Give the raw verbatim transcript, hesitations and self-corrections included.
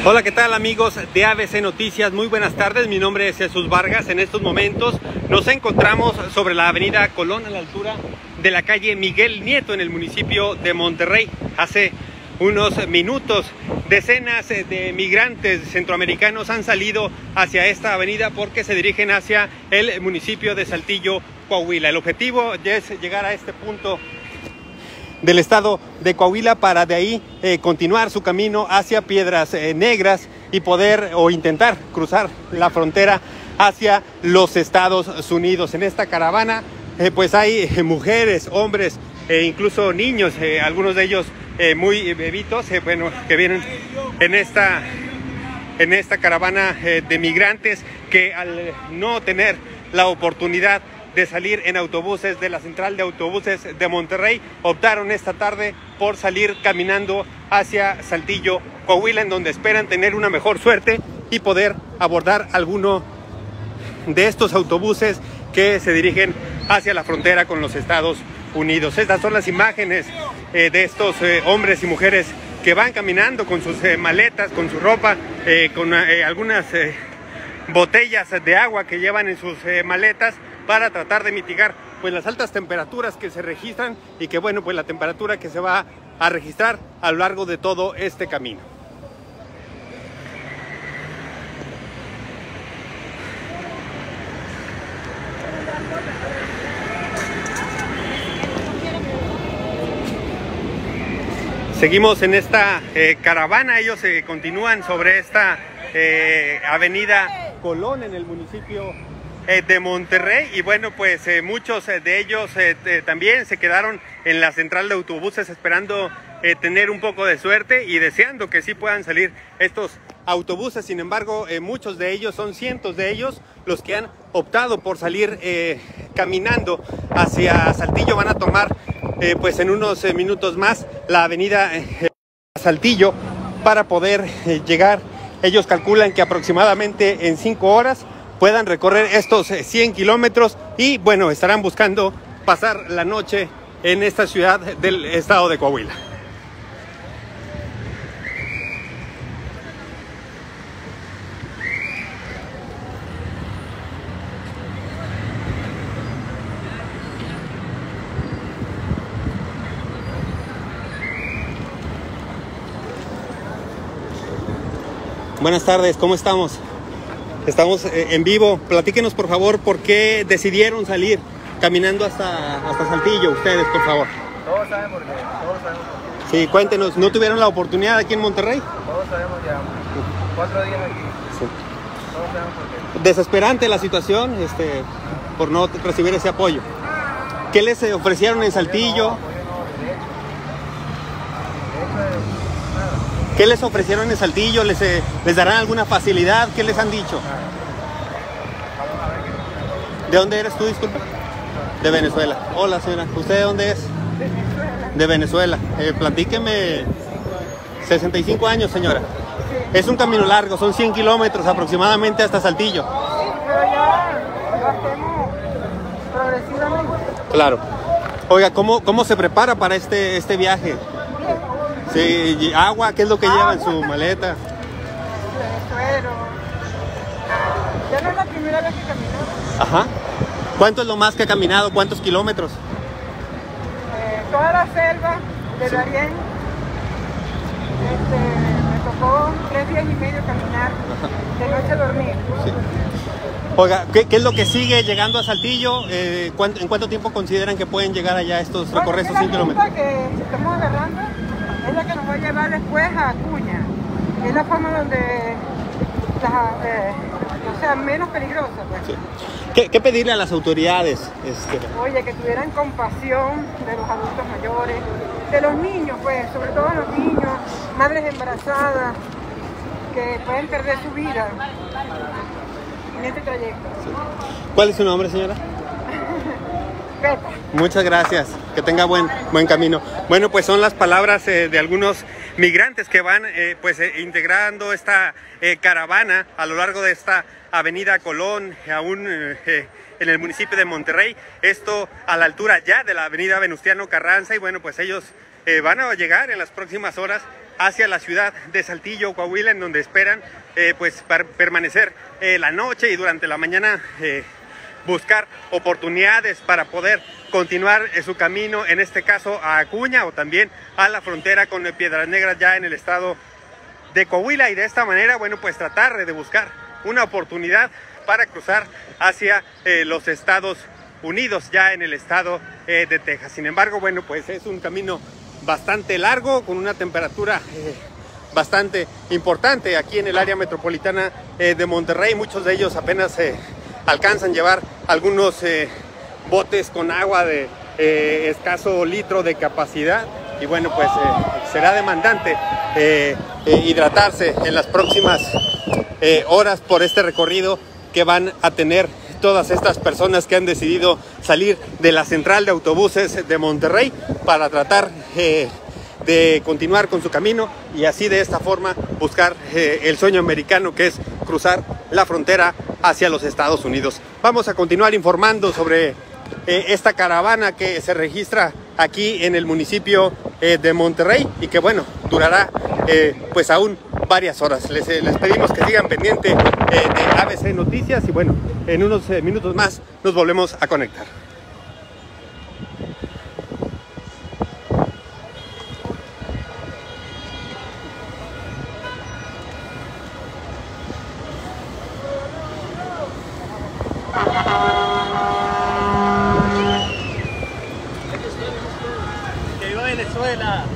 Hola, ¿qué tal amigos de A B C Noticias? Muy buenas tardes, mi nombre es Jesús Vargas. En estos momentos nos encontramos sobre la avenida Colón, a la altura de la calle Miguel Nieto, en el municipio de Monterrey. Hace unos minutos, decenas de migrantes centroamericanos han salido hacia esta avenida porque se dirigen hacia el municipio de Saltillo, Coahuila. El objetivo es llegar a este punto del estado de Coahuila para de ahí eh, continuar su camino hacia Piedras eh, Negras y poder o intentar cruzar la frontera hacia los Estados Unidos. En esta caravana eh, pues hay eh, mujeres, hombres e incluso niños, eh, algunos de ellos eh, muy bebitos, eh, bueno, que vienen en esta, en esta caravana eh, de migrantes que al no tener la oportunidad de salir en autobuses de la central de autobuses de Monterrey, optaron esta tarde por salir caminando hacia Saltillo, Coahuila, en donde esperan tener una mejor suerte y poder abordar alguno de estos autobuses que se dirigen hacia la frontera con los Estados Unidos. Estas son las imágenes eh, de estos eh, hombres y mujeres que van caminando con sus eh, maletas, con su ropa, eh, con eh, algunas eh, botellas de agua que llevan en sus eh, maletas, para tratar de mitigar pues las altas temperaturas que se registran y que bueno pues la temperatura que se va a registrar a lo largo de todo este camino. Seguimos en esta eh, caravana. Ellos eh, continúan sobre esta eh, avenida Colón en el municipio de Monterrey, y bueno pues eh, muchos de ellos eh, eh, también se quedaron en la central de autobuses esperando eh, tener un poco de suerte y deseando que sí puedan salir estos autobuses. Sin embargo, eh, muchos de ellos, son cientos de ellos los que han optado por salir eh, caminando hacia Saltillo. Van a tomar eh, pues en unos eh, minutos más la avenida eh, Saltillo para poder eh, llegar. Ellos calculan que aproximadamente en cinco horas puedan recorrer estos cien kilómetros y bueno, estarán buscando pasar la noche en esta ciudad del estado de Coahuila. Buenas tardes, ¿cómo estamos? Estamos en vivo. Platíquenos por favor por qué decidieron salir caminando hasta, hasta Saltillo, ustedes por favor. Todos saben por qué, todos sabemos por qué. Sí, cuéntenos, ¿no tuvieron la oportunidad aquí en Monterrey? Todos sabemos ya, cuatro días aquí. Sí. Todos sabemos por qué. Desesperante la situación, este, por no recibir ese apoyo. ¿Qué les ofrecieron en Saltillo? Apoyo no, derecho. Derecho es nada. ¿Qué les ofrecieron en Saltillo? ¿Les, eh, ¿Les darán alguna facilidad? ¿Qué les han dicho? ¿De dónde eres tú, disculpa? De Venezuela. Hola, señora. ¿Usted de dónde es? De Venezuela. Eh, platíqueme. sesenta y cinco años, señora. Es un camino largo, son cien kilómetros aproximadamente hasta Saltillo. Sí, pero ya lo hacemos progresivamente. Claro. Oiga, ¿cómo, cómo se prepara para este, este viaje? Sí, agua, ¿qué es lo que lleva en su maleta? Suero. Ya no es la primera vez que caminamos. Ajá. ¿Cuánto es lo más que ha caminado? ¿Cuántos kilómetros? Eh, toda la selva de Sí. Darién. Este, me tocó tres días y medio caminar. De noche dormir. Sí. Oiga, ¿qué, ¿qué es lo que sigue llegando a Saltillo? Eh, ¿cuánto, ¿En cuánto tiempo consideran que pueden llegar allá estos recorrer estos cien Bueno, kilómetros? la ruta que estamos agarrando es la que nos va a llevar después a Acuña. Es la forma donde, la, eh, o sea, menos peligrosa. Pues. Sí. ¿Qué, ¿Qué pedirle a las autoridades? Este... Oye, que tuvieran compasión de los adultos mayores, de los niños, pues, sobre todo los niños, madres embarazadas, que pueden perder su vida en este trayecto. Sí. ¿Cuál es su nombre, señora? Pepa. Muchas gracias, que tenga buen, buen camino. Bueno, pues son las palabras eh, de algunos migrantes que van eh, pues eh, integrando esta eh, caravana a lo largo de esta avenida Colón, aún eh, en el municipio de Monterrey, esto a la altura ya de la avenida Venustiano Carranza, y bueno, pues ellos eh, van a llegar en las próximas horas hacia la ciudad de Saltillo, Coahuila, en donde esperan eh, pues per permanecer eh, la noche y durante la mañana eh, buscar oportunidades para poder continuar eh, su camino, en este caso a Acuña o también a la frontera con Piedras Negras ya en el estado de Coahuila, y de esta manera, bueno, pues tratar de buscar una oportunidad para cruzar hacia eh, los Estados Unidos, ya en el estado eh, de Texas. Sin embargo, bueno, pues es un camino bastante largo, con una temperatura eh, bastante importante aquí en el área metropolitana eh, de Monterrey. Muchos de ellos apenas eh, alcanzan a llevar algunos eh, botes con agua de eh, escaso litro de capacidad, y bueno, pues eh, será demandante eh, eh, hidratarse en las próximas eh, horas por este recorrido que van a tener todas estas personas que han decidido salir de la central de autobuses de Monterrey para tratar eh, de continuar con su camino y así de esta forma buscar eh, el sueño americano, que es cruzar la frontera hacia los Estados Unidos. Vamos a continuar informando sobre eh, esta caravana que se registra aquí en el municipio eh, de Monterrey y que, bueno, durará eh, pues aún varias horas. Les, eh, les pedimos que sigan pendiente eh, de A B C Noticias y, bueno, en unos eh, minutos más nos volvemos a conectar. Que viva Venezuela.